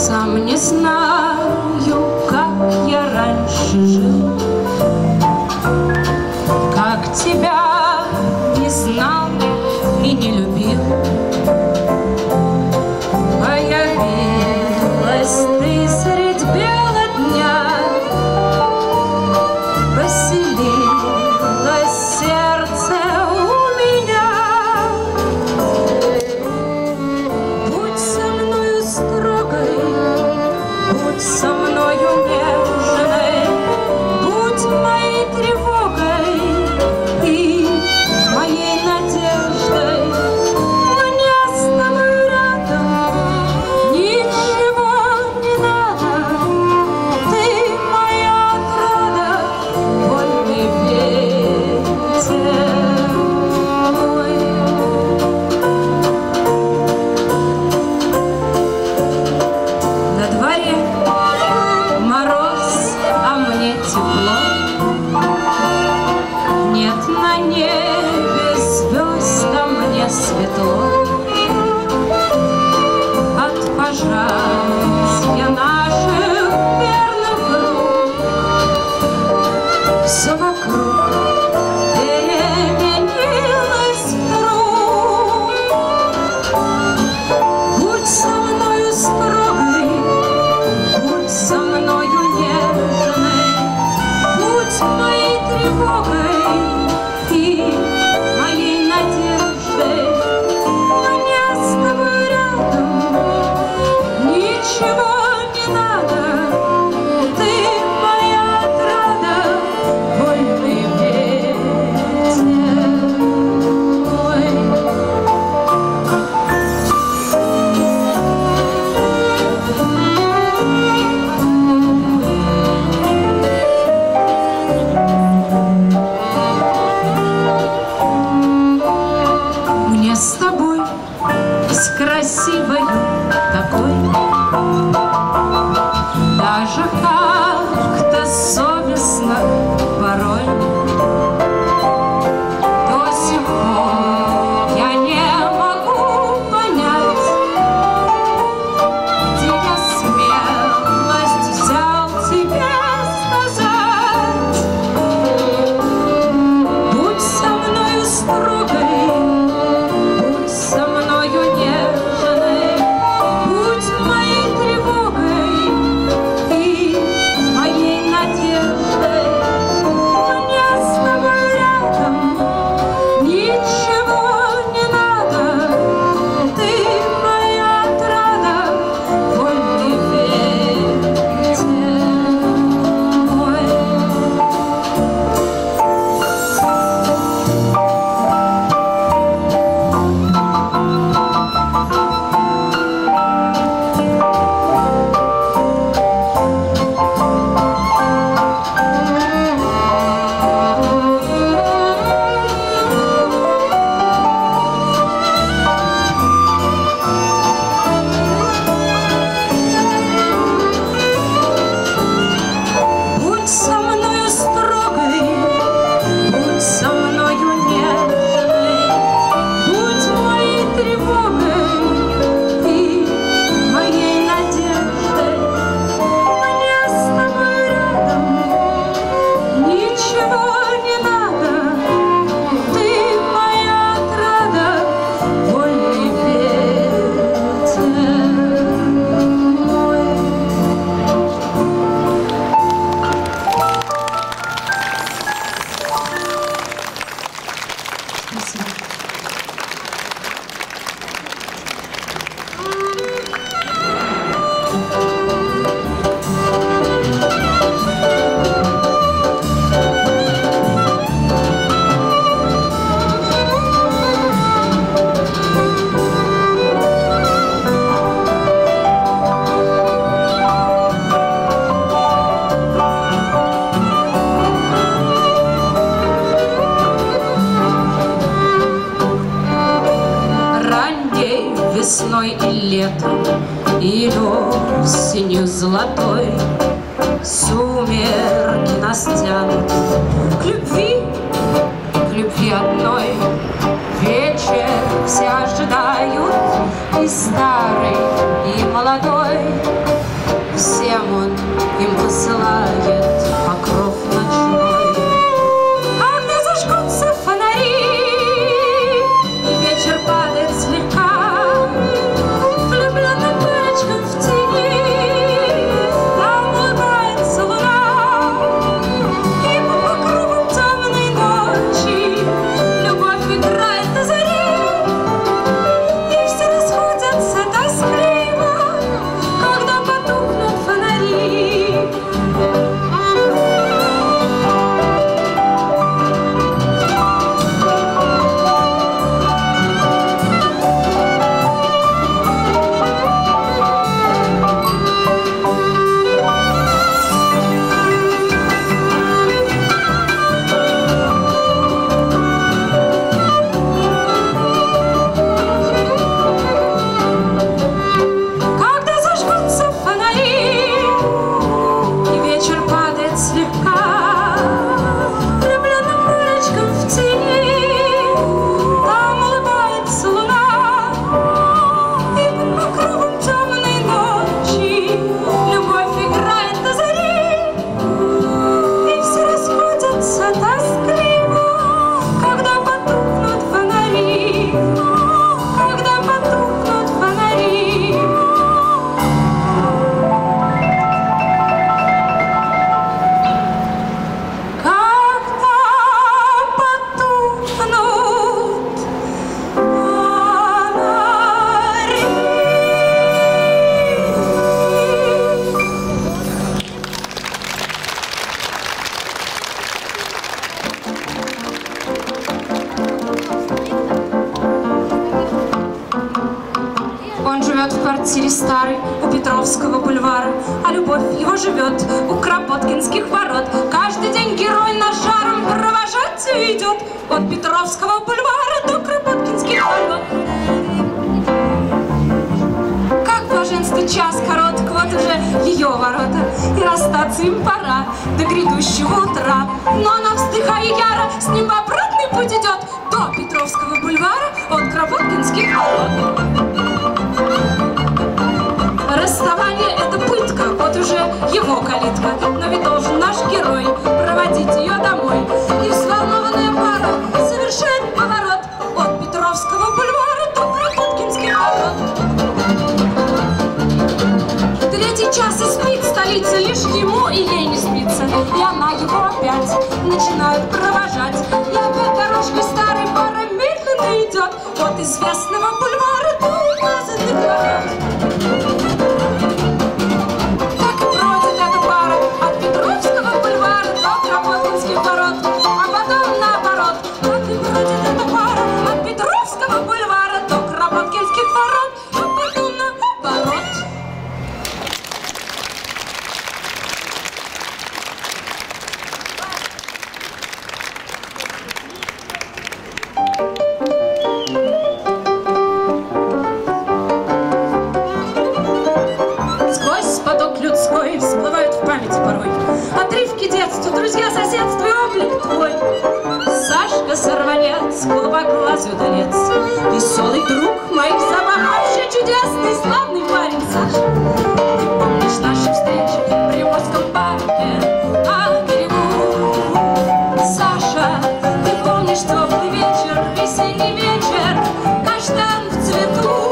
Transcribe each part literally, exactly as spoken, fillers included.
Сам не знаю, как я раньше жил, как тебя не знал и не любил. Появилась ты средь бела дня, поселилось сердце у меня. Будь со мною строгой, будь со мною нежной, будь моей тревогой и моей надеждой. Мне с тобой рядом ничего не надо, ты моя отрада, вольный ветер мой. На дворе мороз, а мне тепло. Нет на небе звезд, а мне светло. От пожатия наших верных рук все вокруг переменилось вдруг. Будь со мною строгой, будь со мною нежной, будь моей тревогой и моей надеждой. Мне с тобой рядом ничего не надо, ты моя отрада, вольный ветер мой. Мне с тобой, с красивой такой, даже как-то совестно порой. До сих пор я не могу понять, где я смелость взял тебе сказать. Будь со мною строгой, будь со мною нежной, будь моей тревогой и моей надеждой. Мне с тобой рядом ничего не надо, ты моя отрада, вольный ветер мой. Будь со мною строгой, будь со мною нежной, будь моей тревогой и моей надеждой. Мне с тобой рядом ничего не надо, ты моя отрада, вольный ветер мой. Спасибо. Ранней весной и летом, и осенью золотой сумерки нас тянут к любви, к любви одной. Вечер все ожидают, и старый, и молодой. всем он им посылает покров ночной. А где зажгутся фонари, и вечер падает слегка, влюбленным парочкам в тени там улыбается луна, и по покровам темной ночи любовь играет до зари, и все расходятся тоскливо, когда потухнут фонари. Когда зажгутся фонари, и вечер падает слегка, влюбленным парочкам в тени там улыбается луна, и под покровом темной ночи любовь играет до зари, и все расходятся тоскливо, когда потухнут фонари, когда потухнут фонари. Когда потухнут Он живет в квартире старой у Петровского бульвара, а любовь его живет у Кропоткинских ворот. Каждый день герой нас жаром провожать идет от Петровского бульвара до Кропоткинских ворот. Как блаженство час короток, вот уже ее ворота, и расстаться им пора до грядущего утра. Но она, вздыхая яро, с ним в обратный путь идет до Петровского бульвара от Кропоткинских ворот. Расставание — это пытка, вот уже его калитка, но ведь должен наш герой проводить ее домой. И взволнованная пара совершает поворот от Петровского бульвара до Кропоткинских ворот. Третий час и спит столица, лишь ему и ей не спится, и она его опять начинает провожать. И опять дорожкой старой пара медленно идет от известного бульвара до указанных ворот. Всплывают в памяти порой отрывки детства, друзья, соседство и облик твой. Сашка Сорванец, голубоглазый удалец, веселый друг моих забав, вообще чудесный, славный парень Саша. Ты помнишь наши встречи в Приморском парке на берегу? Саша, ты помнишь теплый вечер, весенний вечер, каштан в цвету?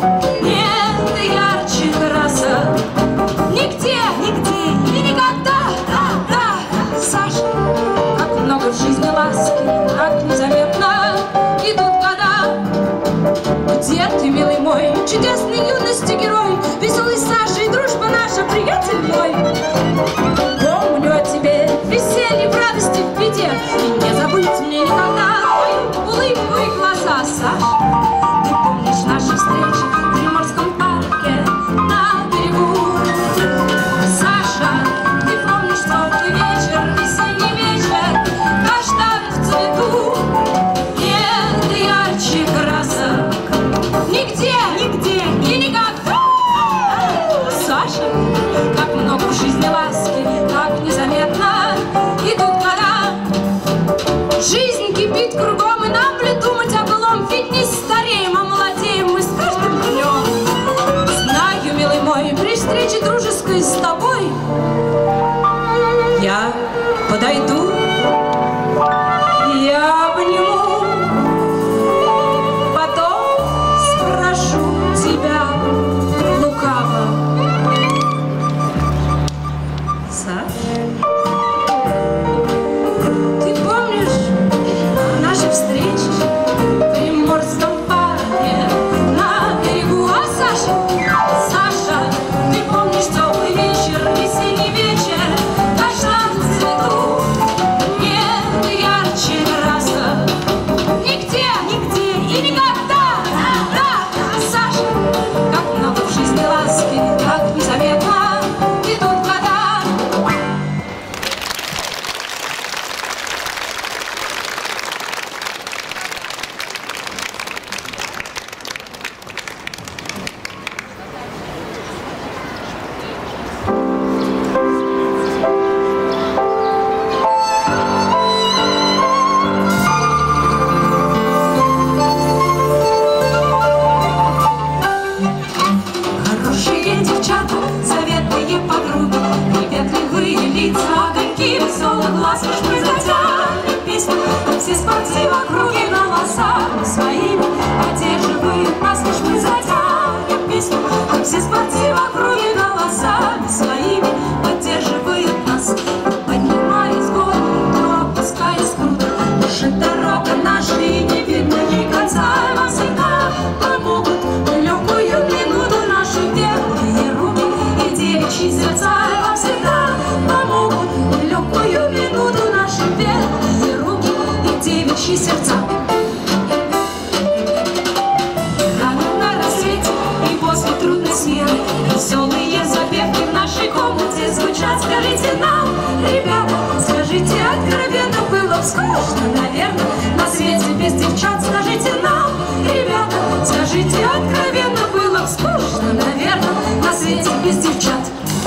Нет ярче красок нигде, нигде и никогда. Да, да, Саша, как много в жизни ласки, как незаметно идут года. Где ты, милый мой, чудесный юности герой, веселый Саша и дружба наша, приятель мой? Помню о тебе веселье, в радости, в беде, и не забыть мне никогда твою улыбку и глаза, Саша. Ты помнишь наши встречи в Приморском парке на берегу? Саша, ты помнишь теплый вечер, весенний вечер, каштан в цвету? Нет ярче красок нигде, нигде и никогда. Саша, как много в жизни ласки, как незаметно идут года. Жизнь кипит кругом, и нам ли думать о былом? Ведь не стареем, а молодеем мы с каждым днем. Знаю, милый мой, пришли встрече дружеской с тобой я подойду, я обниму, потом спрошу тебя лукаво. Саш, ты помнишь наши встречи в Приморском парке на берегу? А Саша, Саша, ты помнишь теплый вечер, весенний вечер, каштан в цвету, нет ярче краса нигде, нигде и никогда. Да, да, Саша, как много в жизни ласки, как незаметно идут года. Хорошие девчата, заветные подруги, приветливые лица, огоньки веселых глаз, уж мы затяли песню, все спорцы в округе голосами своими поддерживают нас, уж мы затяли песню, все спорцы в округе голосами своими поддерживают нас. Поднимаясь гору, то опускаясь круто, уже дорога наша и не видно ей конца, вам всегда помогут легкую минуту наши верные руки и девичьи сердца, вам всегда помогут легкую минуту наши верные руки и девичьи сердца. Рано на рассвете и после трудной смены веселые запевки в нашей комнате звучат. Скажите нам, ребята, скажите откровенно, было б скучно, наверное, на свете без девчат. Скажите нам, ребята, скажите откровенно, было б скучно, наверное, на свете без девчат.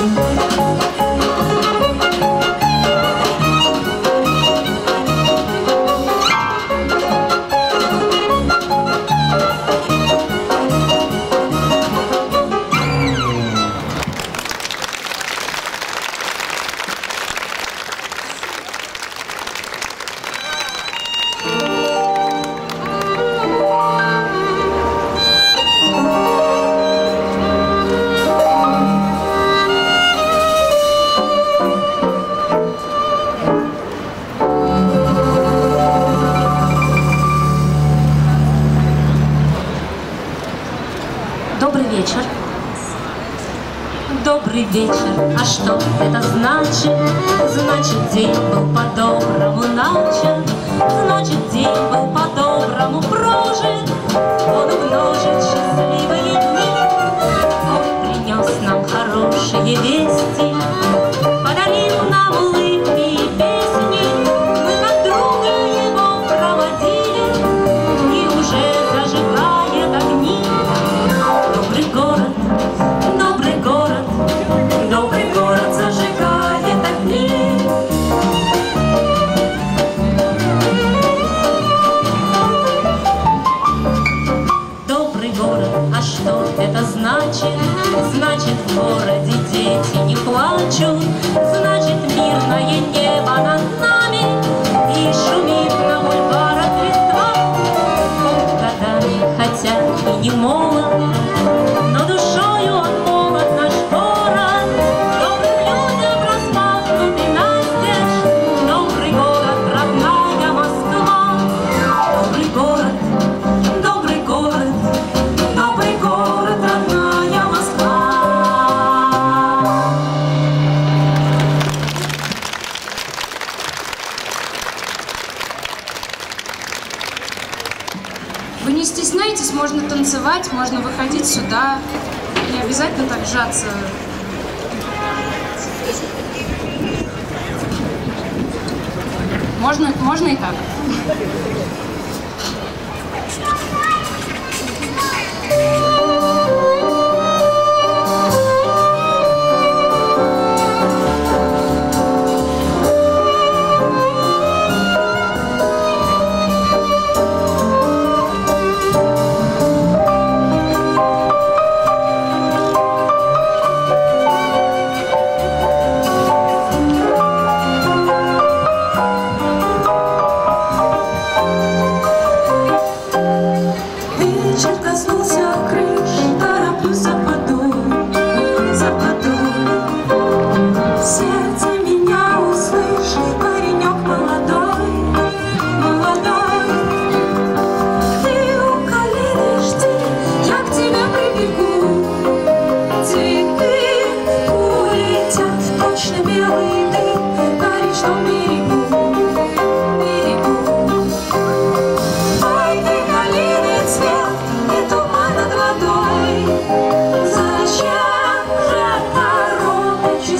Добрый вечер. Добрый вечер. А что это значит? Значит, день был по-доброму начат, значит, день был по-доброму прожит. Он умножит счастливые дни, он принес нам хорошие вести, подарил нам улыбки и песни. Мы как друга его проводили, и уже зажигает огни. Добрый город, добрый город, добрый город зажигает огни. Добрый город, а что это значит? Значит, в городе дети не плачут, значит, мирное небо над нами и шумит на бульварах листва. Он годами, хотя и не молод, но душою он молод, наш город. Добрым людям распахнутый настежь, добрый город, родная Москва. Добрый город, добрый город, добрый город, родная Москва. Вы не стесняйтесь, можно танцевать, можно выходить сюда. Не обязательно так сжаться. Можно, можно и так.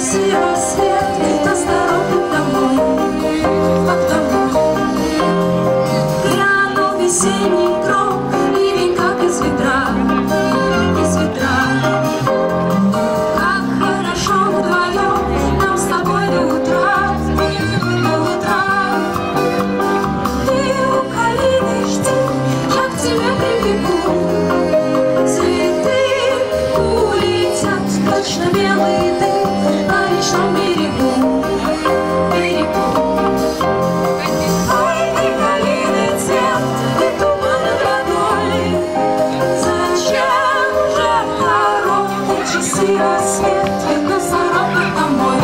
часы рассвет, нас торопит домой, как домой. Глянул весенний гром, ливень как из ведра, из ведра. Как хорошо вдвоем нам с тобой до утра, до утра. Ты у калины жди, я к тебе прибегу. Цветы улетят, точно белый дым на речном берегу, берегу. Ой, ты калины цвет, и туман над водой. Зачем же короткие часы рассвет, ведь нас торопит домой.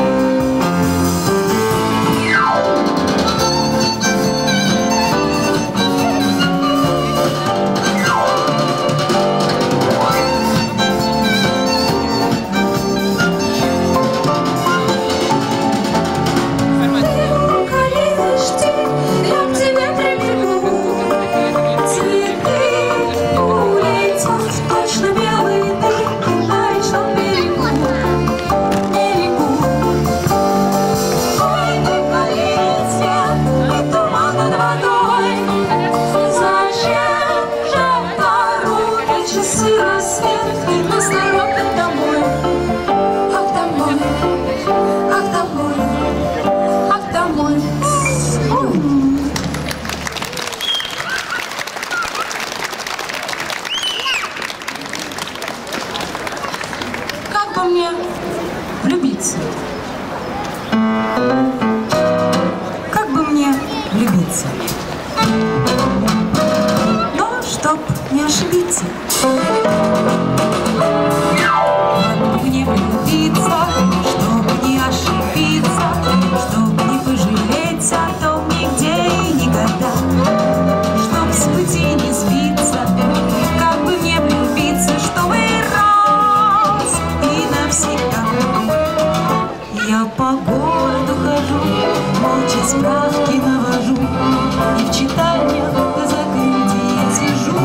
Как бы мне влюбиться? Как бы мне влюбиться? Но чтоб не ошибиться. Как бы мне влюбиться, чтоб не ошибиться, чтоб не пожалеть о том нигде и никогда, чтоб с пути не сбиться. Как бы мне влюбиться, чтобы раз и навсегда. Я по городу хожу, молча справки навожу, и в читальнях на закрытии я сижу.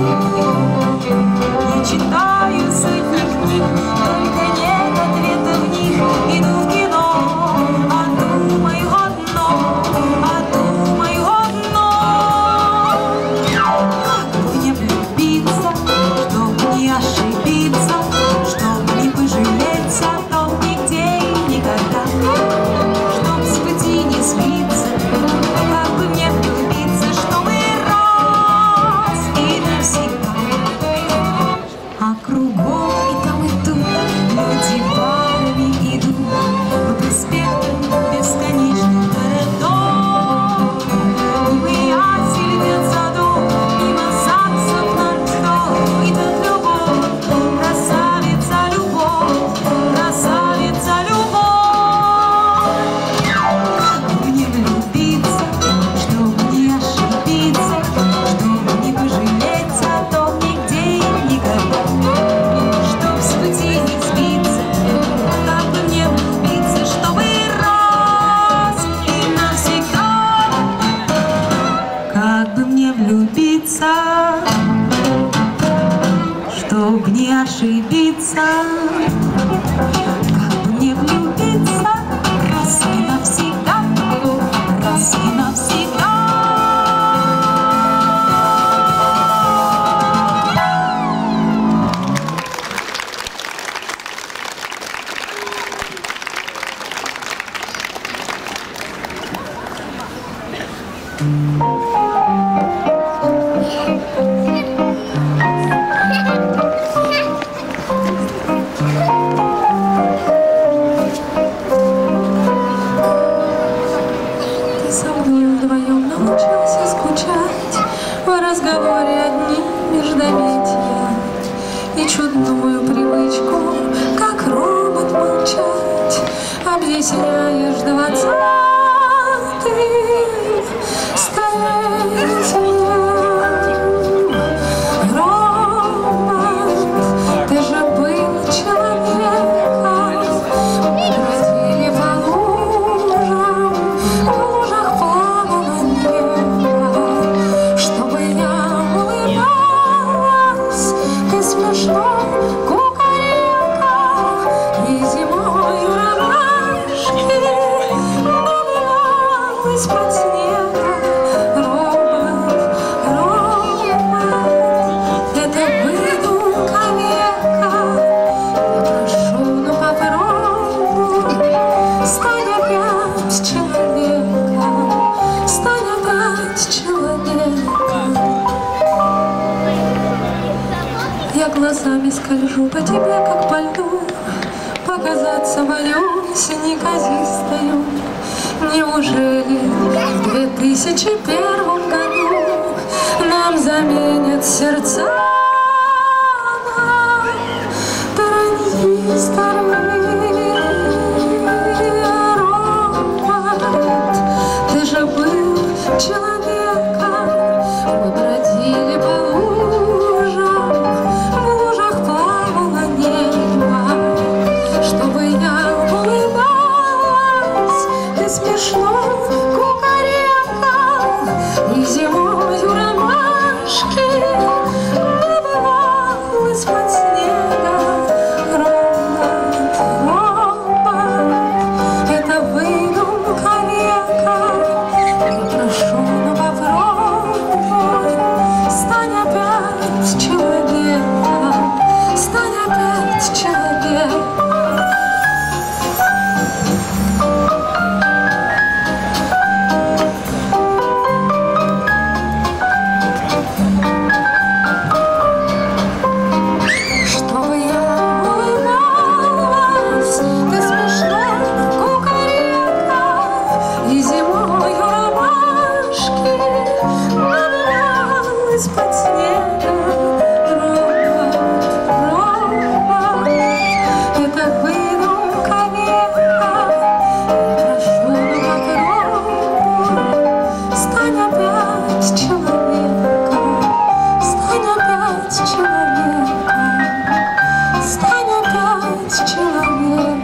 Я читаю сотни книг, только нет ответа в них. Иду в кино, а думаю одно, а думаю одно. Как бы мне влюбиться, чтоб не ошибиться, чтоб не пожалеть о том нигде и никогда, чтоб с пути не сбиться. Как бы мне влюбиться, чтобы раз и навсегда. А кругом и там и тут люди парами идут по проспектам бесконечных городов. Мимо ясен летят в саду, мимо саксов над стол. И тут любовь, красавица любовь, красавица любовь. Как бы мне влюбиться, чтоб не ошибиться, чтоб не пожалеть о том нигде и никогда, чтоб с пути не сбиться. Как бы мне влюбиться, чтобы раз и навсегда. Как бы мне влюбиться, чтоб не ошибиться. Как бы мне влюбиться, раз и навсегда, раз и навсегда. Ты со мной вдвоем научился скучать, в разговоре одни междометия, и чудную привычку, как робот молчать, объясняешь двадцатым столетием. Робот, ты же был человеком, бродили по лужам, в лужах плавало небо, чтобы я улыбалась, ты смешно кукарекал, и зимой урожай скольжу по тебе, как по льду, показаться боюсь неказистою. Неужели в две тысячи первом году нам заменят сердца на транзисторы? Робот, ты же был человеком, мы бродили по лужам, в лужах плавало небо, чтобы я улыбалась, ты смешно кукарекал, и зимою ромашки набывал из-под снега. Робот, робот, это выдумка века, я прошу, но попробуй, стань опять человеком, стань опять человеком. Чтобы я улыбалась, ты смешно кукарекал, и зимою ромашки набывал из-под снега. Робот, робот, это выдумка века, прошу, попробуй, стань опять человеком, стань опять человеком, стань опять человеком.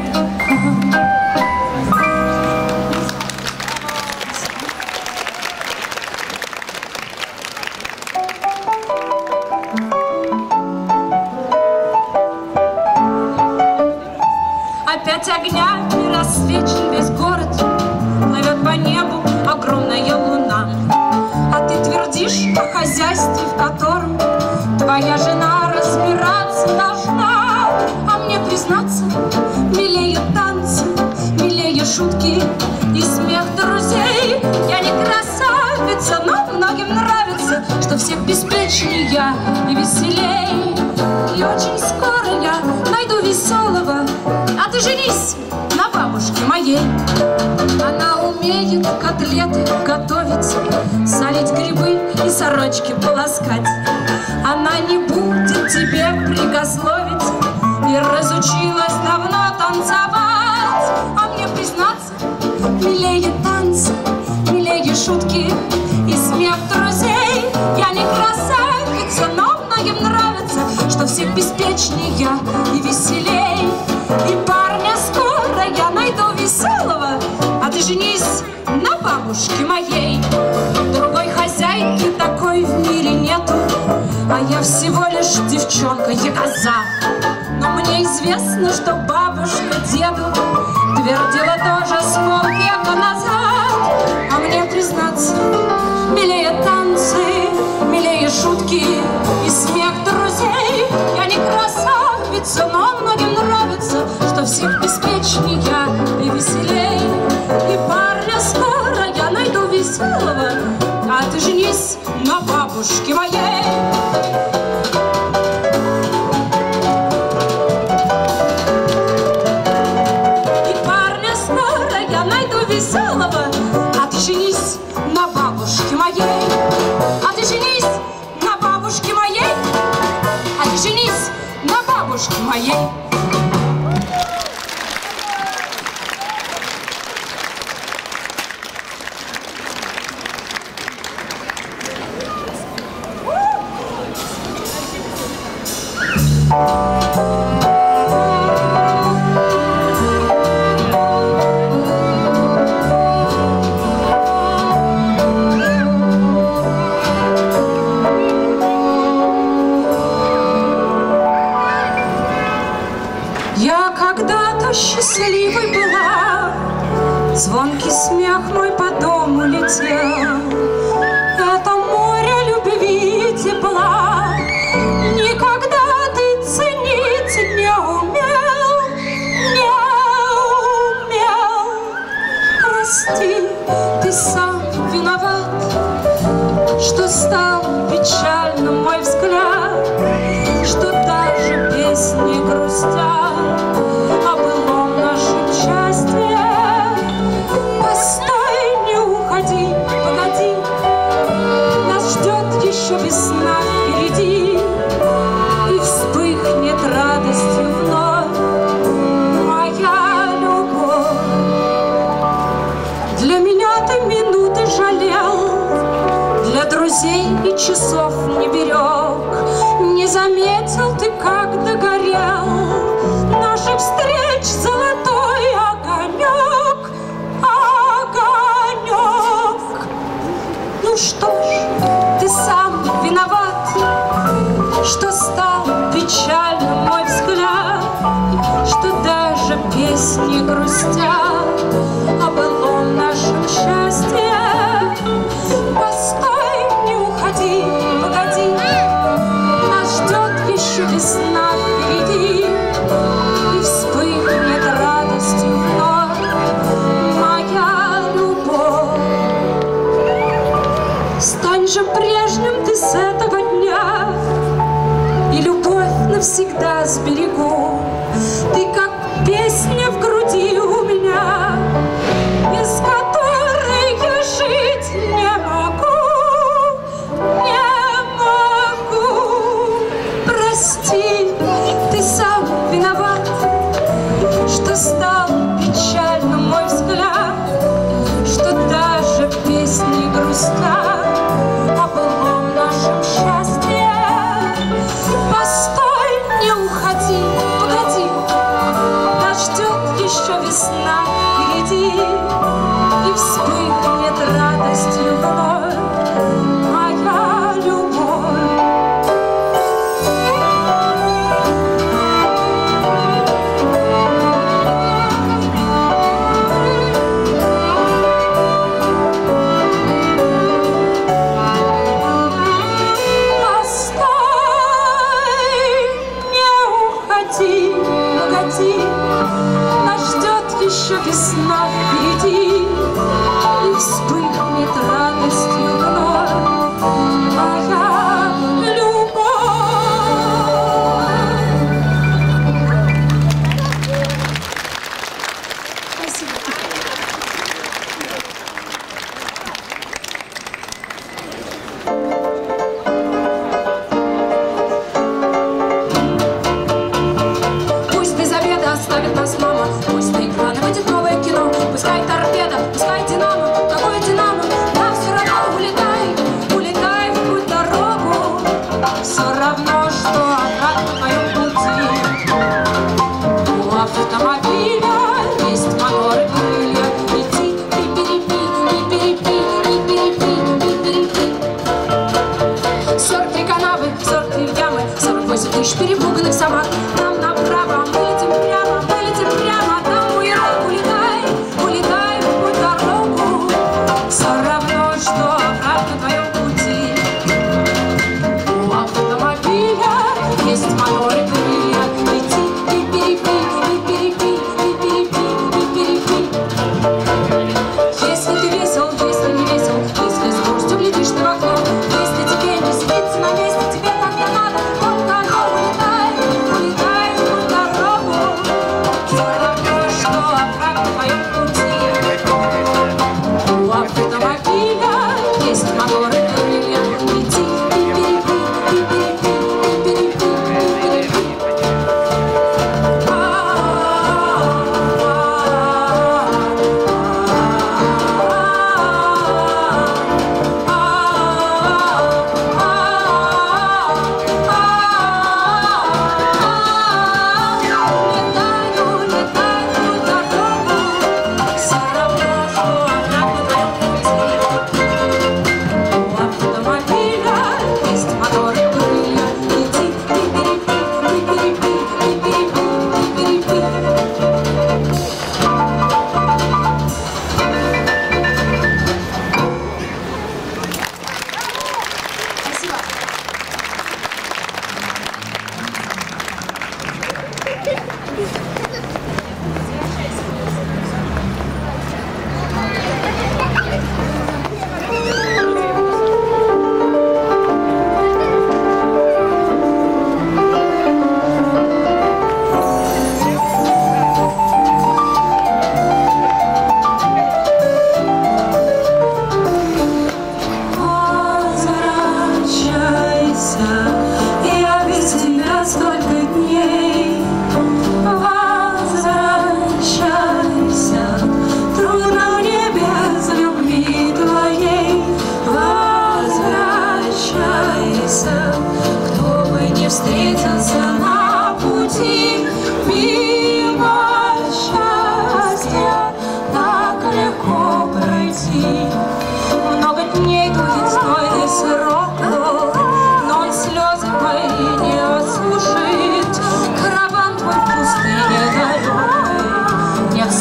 Опять огнями рассвечен весь город, плывет по небу огромная луна. А ты твердишь о хозяйстве, в котором твоя жена разбираться должна. А мне признаться, милее танцы, милее шутки и смех друзей. Я не красавица, но многим нравится, что всех беспечнее я и веселей. И очень скоро я найду веселого, а ты женись на бабушке моей. Она умеет котлеты готовить, солить грибы и сорочки полоскать. Она не будет тебе прикословить и разучилась давно танцевать. А мне признаться, милее танцы, милее шутки и смех друзей. Я не красавица, но многим нравится, что всех беспечнее я и веселей. И парня скоро я найду веселого, а ты женись на бабушке моей. Другой хозяйки такой в мире нету, а я всего лишь девчонка, ягоза. Но мне известно, что бабушка деду твердила тоже с полвека назад. А мне признаться, милее танцы, милее шутки и смех друзей. Я не красавица, но многим нравится, что всех беспечнее я и веселей. И парня скоро я найду веселого, а ты женись на бабушке моей. И парня скоро я найду веселого, а ты женись на бабушке моей. А ты женись на бабушке моей. А ты женись на бабушке моей. Я когда-то счастливой была, звонкий смех мой по дому летел. Это море любви и тепла никогда ты ценить не умел, не умел. Прости, ты сам виноват, что стал печальным мой взгляд, что даже песня друзей и часов не берег. Не заметил ты, как догорел наших встреч золотой огонек, огонек. Ну что ж, ты сам виноват, что стал печальным мой взгляд, что даже песни грустят о былом нашем счастье. Постой, не уходи, погоди, нас ждет еще весна впереди, и вспыхнет радостью вновь моя любовь. Стань же прежним ты с этого дня, и любовь навсегда сберегу. Ты как песня в груди у меня, без которой я жить не могу, не могу. Прости, ты сам виноват, что стал печальным мой взгляд, что даже песни грустят о былом нашем счастье. Постой, не уходи, погоди, нас ждет еще весна впереди, и вспыхнет радостью вновь моя любовь. Погоди, нас ждет еще весна впереди, и вспыхнет радостью вновь моя любовь. Спасибо. Оставит нас мама, пусть на экраны выйдет новое кино, пускай торпеда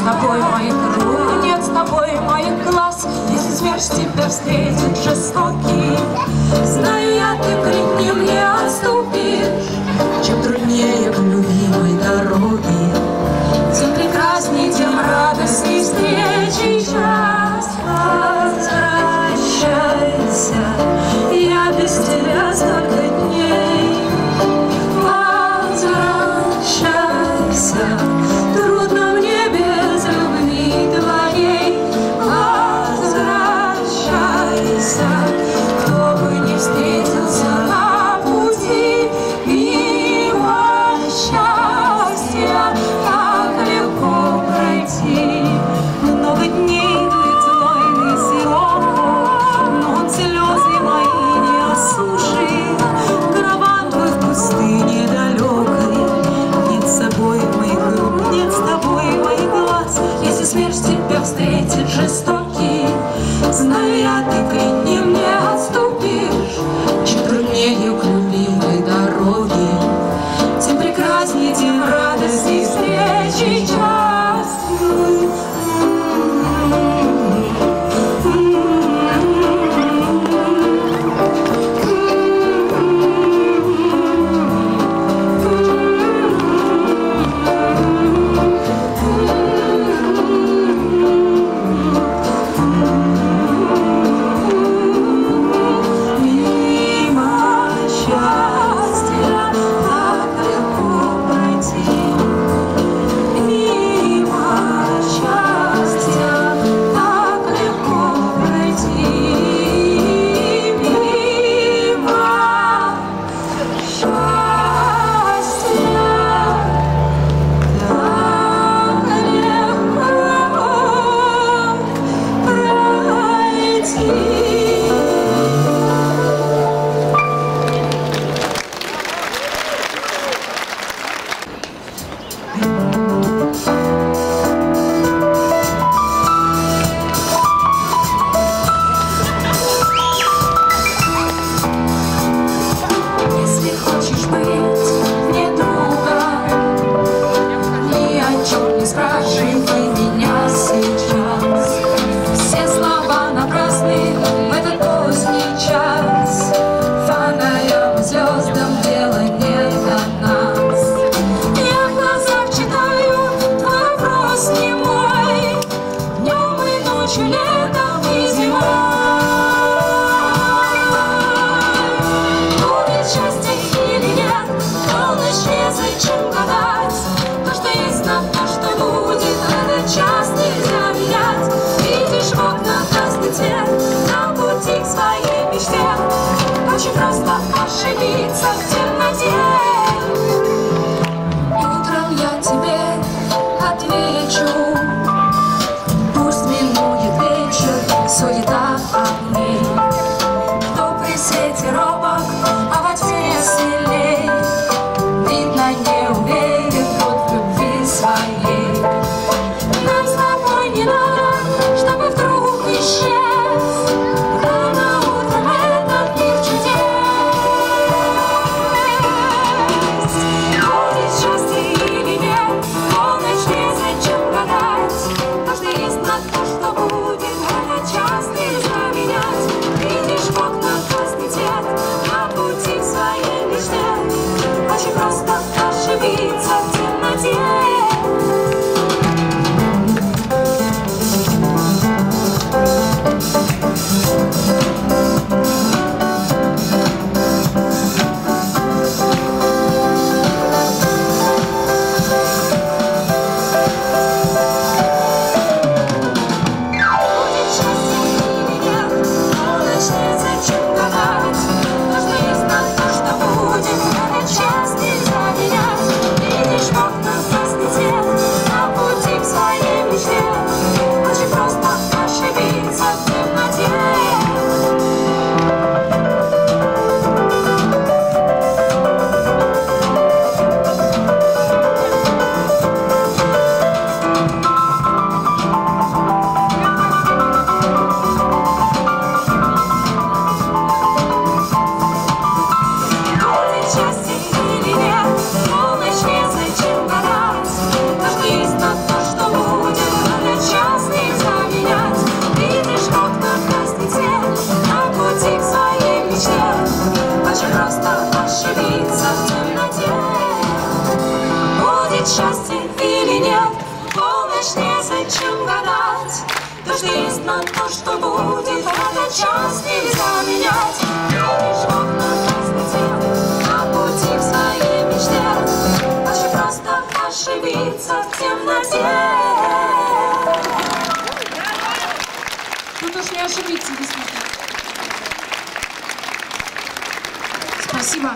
тобой моих рук, нет с тобой моих глаз. Если смерть тебя встретит жестокий, знаю я, ты пред ним не отступишь. Чем труднее к любимой дороге, тем прекрасней, тем радостней встречи час. Возвращайся, я без тебя столько дней. Возвращайся, трудно мне без любви твоей. Возвращайся, кто бы ни встретился на пути, мимо счастья так легко пройти. Много дней дует знойный сироп, но он слезы мои не осушит. Караван твой в пустыне далекой, нет с собой моих рук, нет с тобой моих глаз. Если смерть тебя встретит жестокий, знаю я, ты пред ним не отступишь. Чем труднее к любимой дороге, тем прекраснее, тем радостней встречи час. Отвечу, пусть минует вечер. будем гадать. Дождь есть, но то, что будет, этот час нельзя менять. Видишь, в окна красный цвет, а пути в своей мечте. Лучше просто ошибиться в темноте. Тут уж не ошибиться, действительно. Спасибо.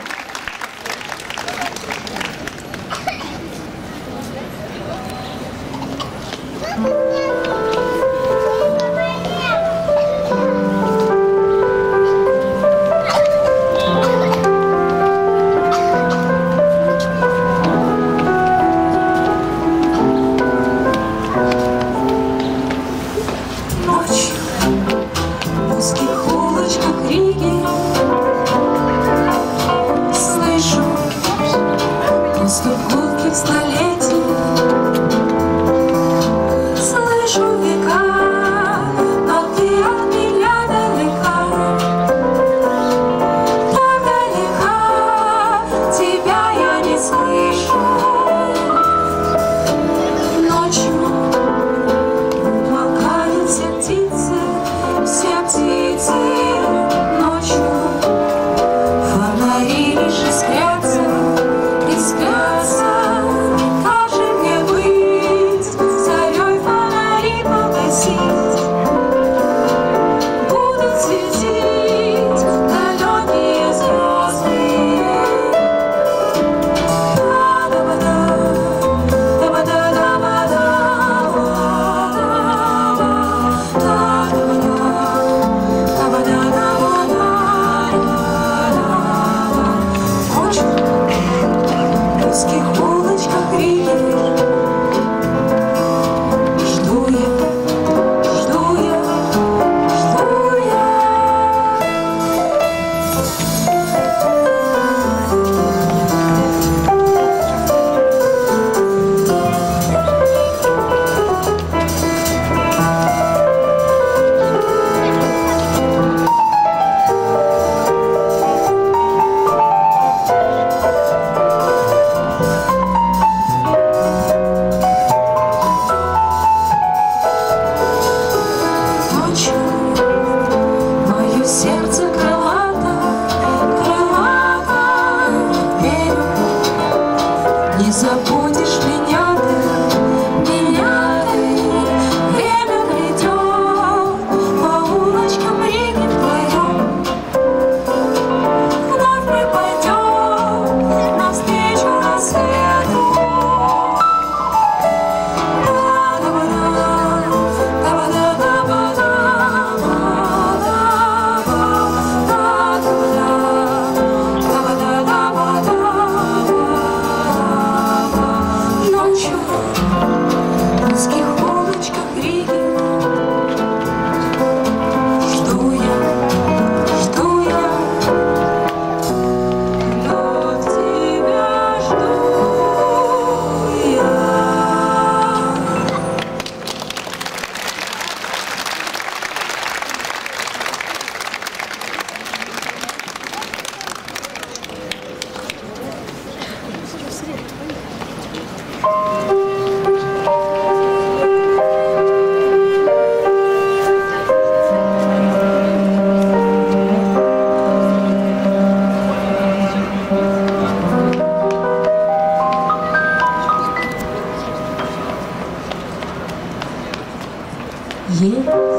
Есть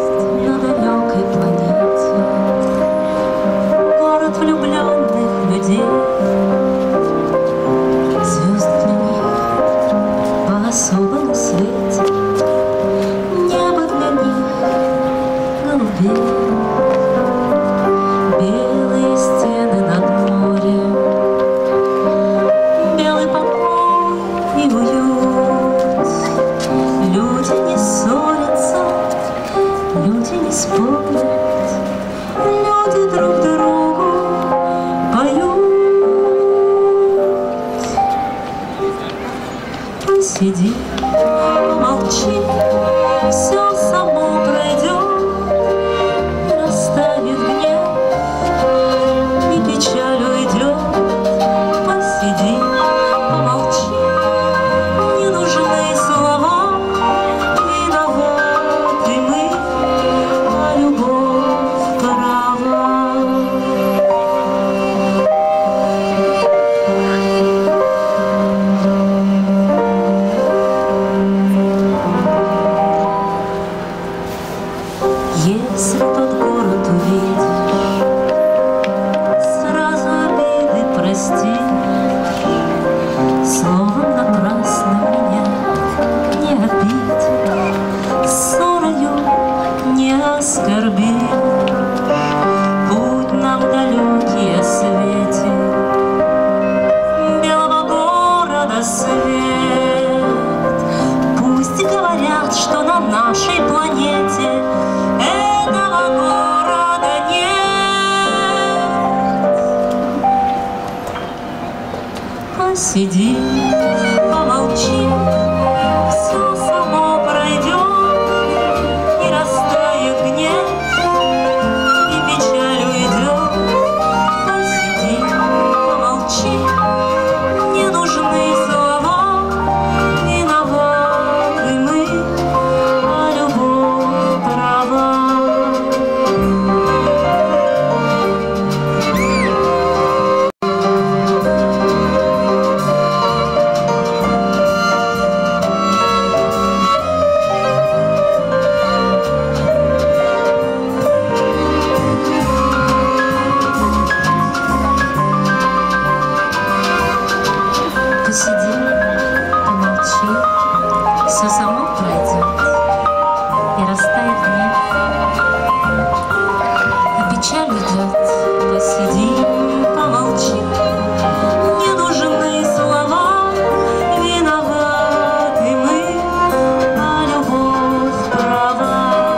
на далекой планете город влюбленных людей. Звезды для них по-особому светят, небо для них голубее. Белые стены над морем, белый покой и уют. Люди не ссорятся, люди не спорят. Если тот город увидишь, сразу обиды прости. Словом напрасно меня не обидь, ссорою не оскорби. Путь нам далекий осветит, белого города свет. Пусть говорят, что на нашей планете этого города нет. Посиди, помолчи, все само пройдет, и растает гнев, и печаль уйдет. Посиди, помолчи, не нужны слова, виноваты мы, а любовь права. Посиди, помолчи, все само пройдет, и растает гнев, и печаль уйдет. Посиди, помолчи, не нужны слова, виноваты мы, а любовь права.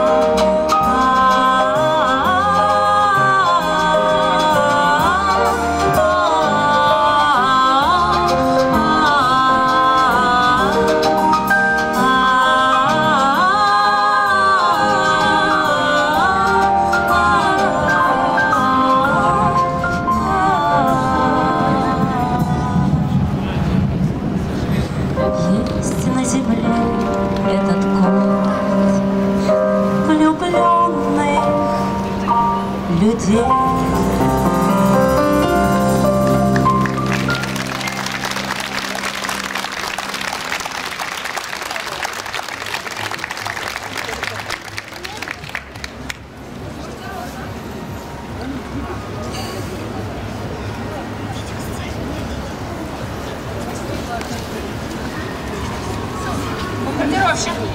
Есть на земле этот город влюбленных людей. Бомбардировщик.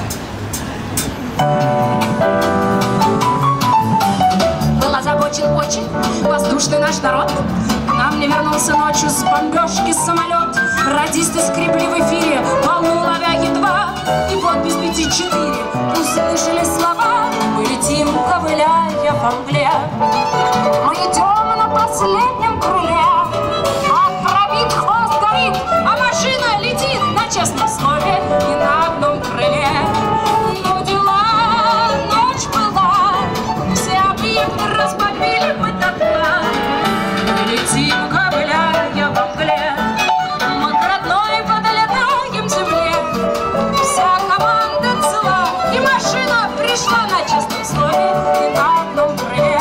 Был озабочен очень воздушный наш народ. К нам не вернулся ночью с бомбежки самолет. Радисты скребли в эфире, волну ловя едва. И вот без пяти четыре услышали слова: мы летим, ковыляя во мгле. Мы идем на последнем крыле. Отправит, хвост горит, а машина летит на честном слове и на одном крыле. Ну дела, ночь была, все объекты разбомбили мы дотла. Мы летим, ковыляя во мгле, мы к родной подлетаем земле. Вся команда цела, и машина пришла на честном слове и на одном крыле.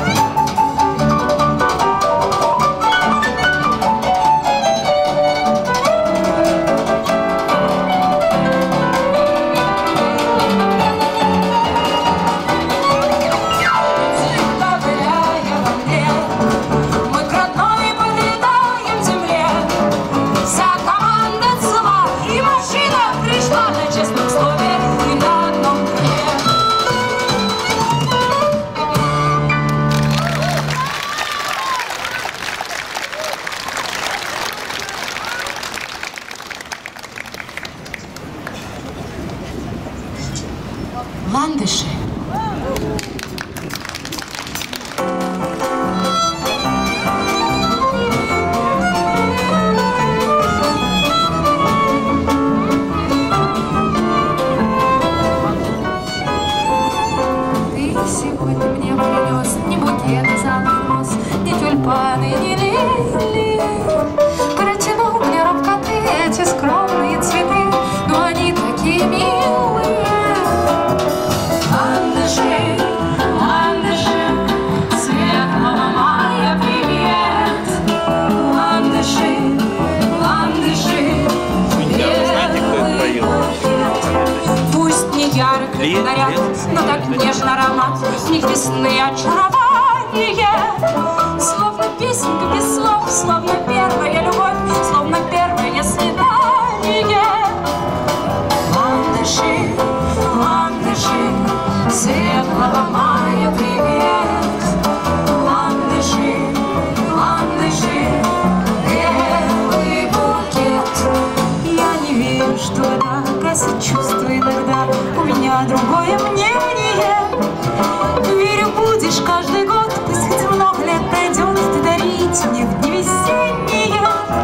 Ландыши. Ты сегодня мне принес ни букеты залых роз, ни тюльпаны, ни лилии. Протянул мне робко ты эти скромные цветы, но они такие милые. Ландыши, горят, но так нежно аромат, в них весны очарование. Словно песенка без слов, словно первая любовь, словно первое свидание. Ландыши, ландыши, светлого мая привет. Ландыши, ландыши, белый букет. Я не верю, что это гасит чувства иногда. У меня другое мнение. Верю, будешь каждый год, пусть хоть много лет пройдет, ты дарить мне в дни весенние.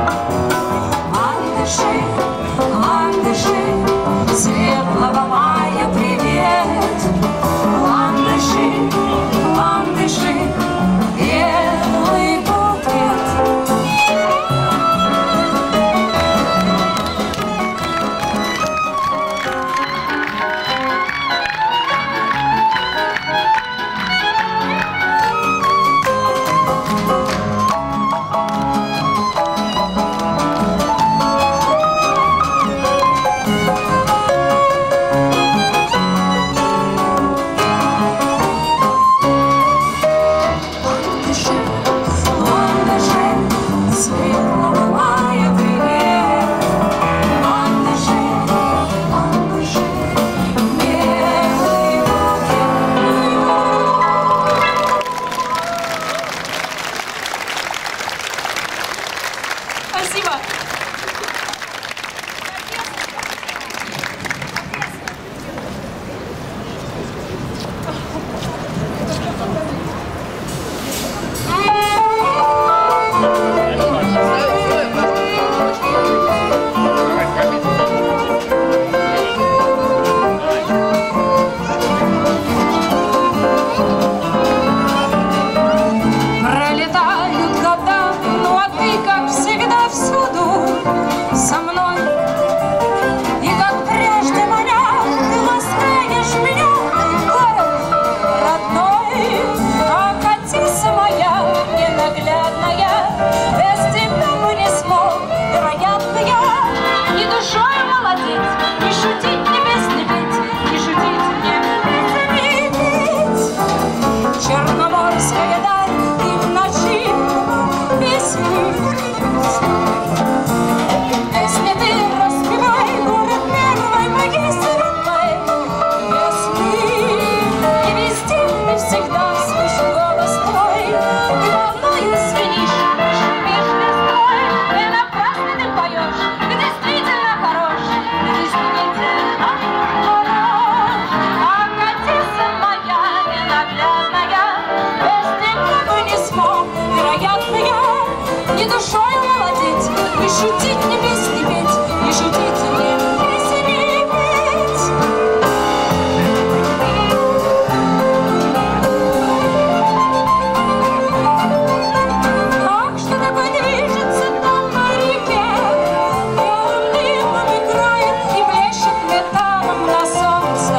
Ландыши, ландыши, светлого мая привет. Ландыши, ландыши, белый букет. Спасибо. Пролетают года, ну а ты, как всегда, всюду со мной. И как прежде маня, ты ласкаешь меня, город родной. Окатись, моя ненаглядная, без тебя бы не смог, вероятно, я ни душой молодец, не шутить, не песни петь, не шутить, не петь. Черноморская даль, и в ночи песни. Песни ты распевай, город первой моей судьбой. Если и везде, и всегда слышу голос твой, и волною звенишь, шумишь листвой. Не напрасно ты поешь, ты действительно хорош, ты действительно хорош. Окатись, моя ненаглядная, без тебя бы не смог, вероятно, я ни душою молодеть, не шутить, не песни петь, не шутить, не песни петь. Ах, что такое движется там на реке, белым дымом играет и блещет металлом на солнце.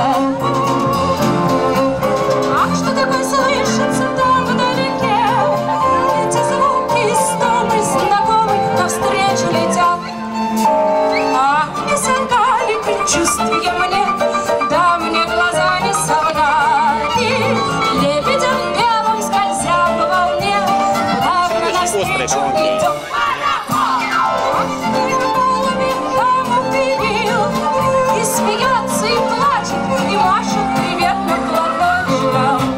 Ах, что такое слышится там вдалеке, эти звуки истомы знакомы навстречу летят. Ах, не солгали предчувствия мне, да мне глаза не солгали. Лебедем белым скользя по волне, плавно навстречу идет пароход. Ах, голуби там убил, и смеется, и плачет, и машет приветным платочком.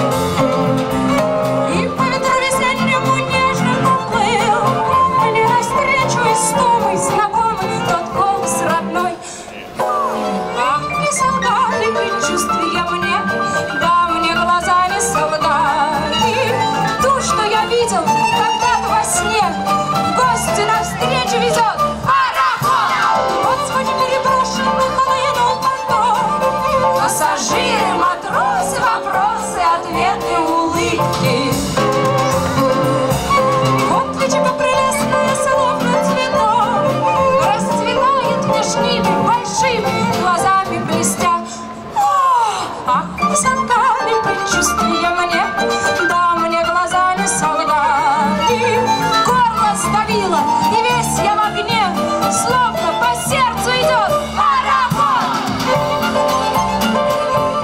И по ветру весеннему нежно уплыл мне навстречу истомый, знакомый тот голос родной. Ах, не солгали предчувствия мне, да мне глаза не солгали. Ту, что я видел когда-то во сне, в гости навстречу везет пароход. Вот сегодня переброшенный хлынул поток, пассажиры, матросы, вопросы, ответы, улыбки. Вот личико прелестное, словно цветок, расцветает нежными, большими глазами блестя. О, ах, не солгали предчувствия мне, да мне глаза не солгали. Горло сдавило, и весь я в огне, словно по сердцу идет пароход.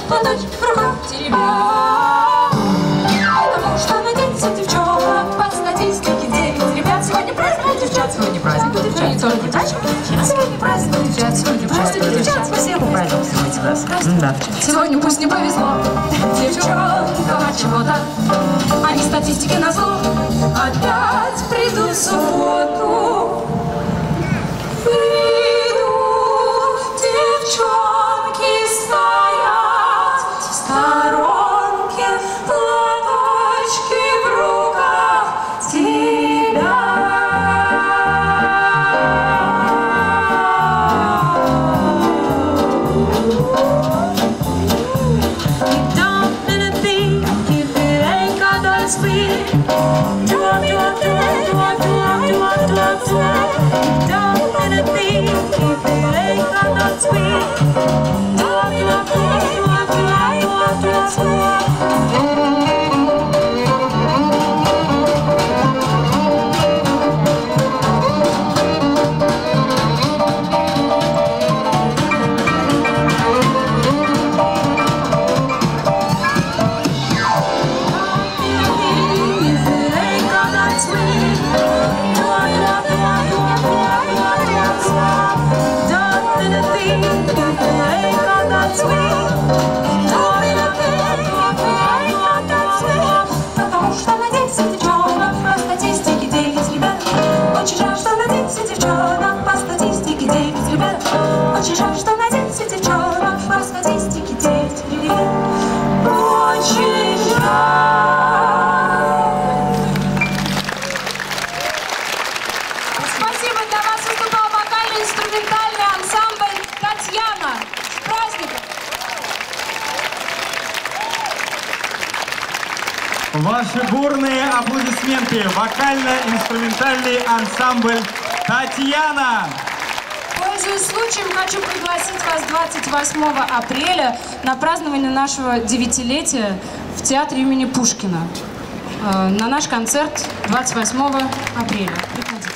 платочек в руках теребя. Потому что надеется девчонок по статистике девять ребят. Сегодня праздник девчат, сегодня праздник у девчат, не только девчачек. А сегодня праздник у девчат, сегодня праздник у девчат. Всем праздник сегодня у нас. Да. Сегодня пусть не повезло девчонкам от чего-то. Они статистики назло опять придут в субботу. Придут девчонки, стоят в сторонке, платочки в руках тебя. You don't really think if it ain't got that sweet. Do I, do I, do I, do I, do I, do I, do I, do I. You don't really think if it ain't got that sweet. Do I, do I, do I, do I, do I, do I, do I, do I. Потому что надеется девчонок по статистике девять ребят. Очень жаль, что надеется девчонок по статистике девять ребят. Очень жаль, что надеется девчонок по статистике девять ребят. Очень жаль. Спасибо, для вас выступал вокально-инструментальный ансамбль «Татьяна». С праздником! Ваши бурные аплодисменты. Вокально-инструментальный ансамбль «Татьяна». Пользуясь случаем, хочу пригласить вас двадцать восьмого апреля на празднование нашего девятилетия в театре имени Пушкина. Э, на наш концерт двадцать восьмого апреля. Приходите.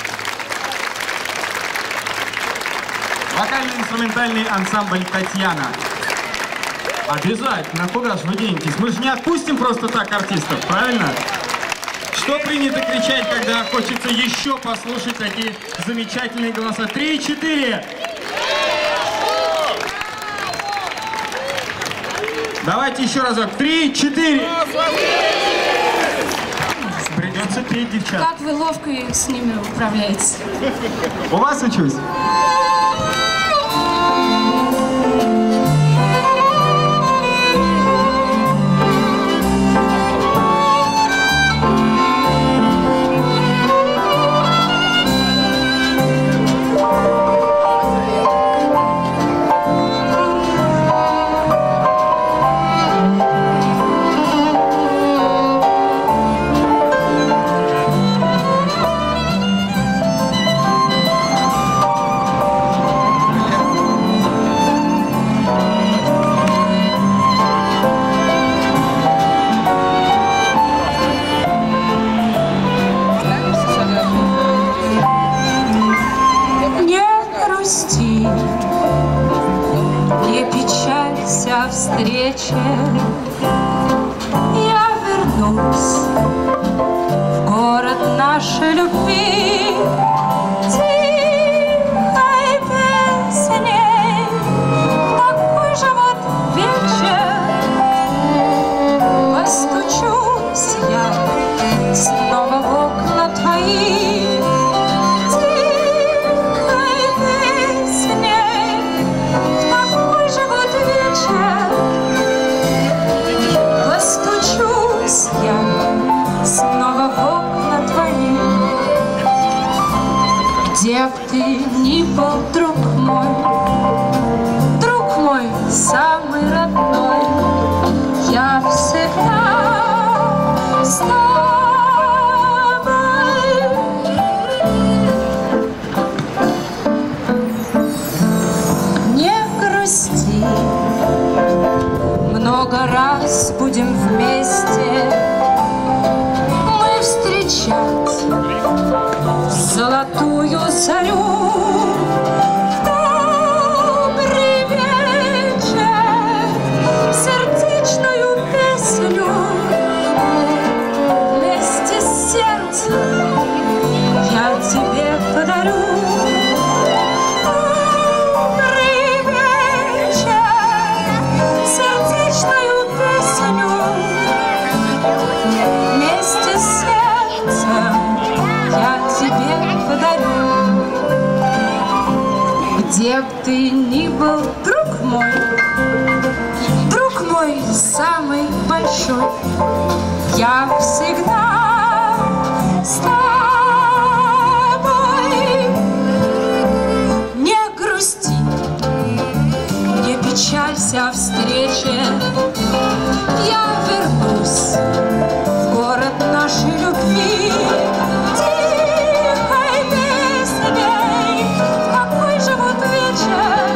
Вокально-инструментальный ансамбль «Татьяна». Обязательно. Куда же вы денетесь? Мы же не отпустим просто так артистов, правильно? Что принято кричать, когда хочется еще послушать такие замечательные голоса? Три, четыре. Давайте еще разок. Три, четыре. Придется петь, девчат. Как вы ловко с ними управляетесь? У вас учусь. Встрече я вернусь в город нашей любви, тихой песней, такой же вот вечер. Постучусь я снова в окна твои, тихой песней, такой же вот вечер. Постучусь я снова в окна твои. Где б ты ни был, друг мой, друг мой самый родной, я всегда с тобой. Не грусти, много раз будем вместе мы встречать золотую зарю. В добрый вечер Где б ты ни был, друг мой, друг мой самый большой, я всегда с тобой. Не грусти, не печалься о встрече, я вернусь в город нашей любви. Тихой песней, в какой живут вечер,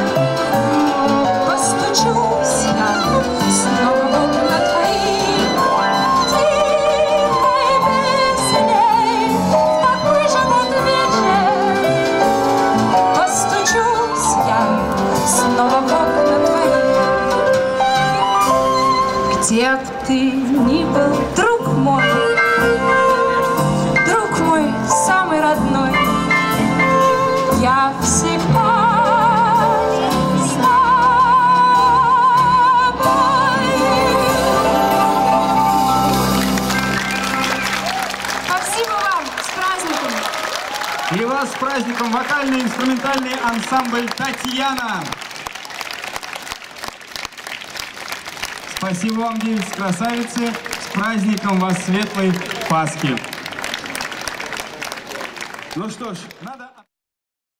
постучусь я снова в окна твои. Тихой песней, в какой живут вечер, постучусь я снова в окна твои. Где б ты ни был, друг мой, друг мой самый родной, я всегда с тобой. Спасибо вам, с праздником! И вас с праздником вокальный инструментальный ансамбль «Татьяна». Спасибо вам, девицы-красавицы, с праздником вас светлой Пасхи. Ну что ж, надо...